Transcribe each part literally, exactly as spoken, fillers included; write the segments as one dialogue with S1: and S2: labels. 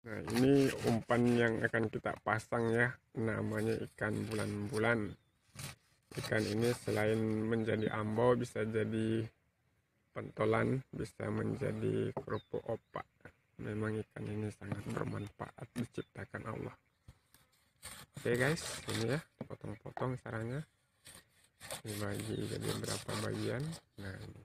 S1: Nah, ini umpan yang akan kita pasang ya, namanya ikan bulan-bulan. Ikan ini selain menjadi ambau bisa jadi pentolan, bisa menjadi kerupuk opak. Memang ikan ini sangat bermanfaat diciptakan Allah. Oke guys, ini ya potong-potong caranya, dibagi jadi berapa bagian. Nah ini.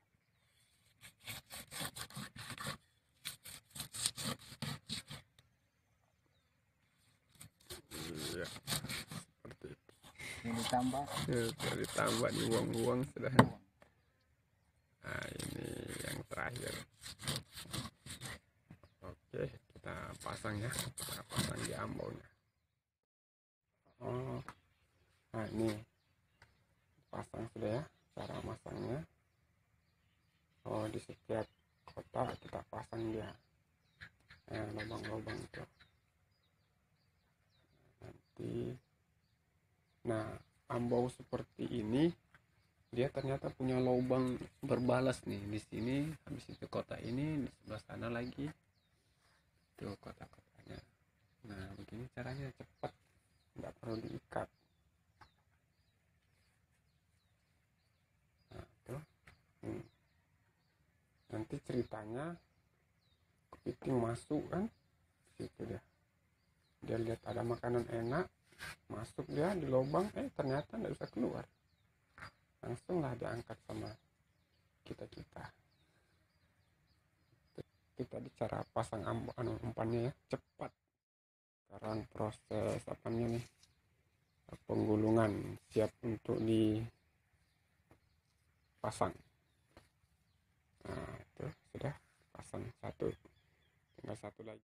S1: Iya, seperti itu.
S2: Ini ditambah,
S1: Ya, sudah ditambah, dibuang-buang sudah. Nah ini yang terakhir. Oke, kita pasang ya, kita pasang di ambaunya. Oh, nah ini pasang sudah ya, cara masangnya. Oh, di setiap kotak kita pasang dia, eh, lubang-lubang itu nanti. Nah, ambau seperti ini dia ternyata punya lubang berbalas nih di sini, habis itu kotak ini, di sebelah sana lagi tuh kotak-kotaknya. Nah begini caranya, cepat, nggak perlu diikat. Nah tuh, hmm. Nanti ceritanya kepiting masuk kan, situ dia dia lihat ada makanan enak, masuk dia di lubang, eh ternyata nggak bisa keluar, langsunglah diangkat sama kita kita kita bicara pasang ambo anu umpannya ya, cepat. Sekarang proses apanya nih, penggulungan, siap untuk dipasang. Nah itu sudah pasang satu, tinggal satu lagi.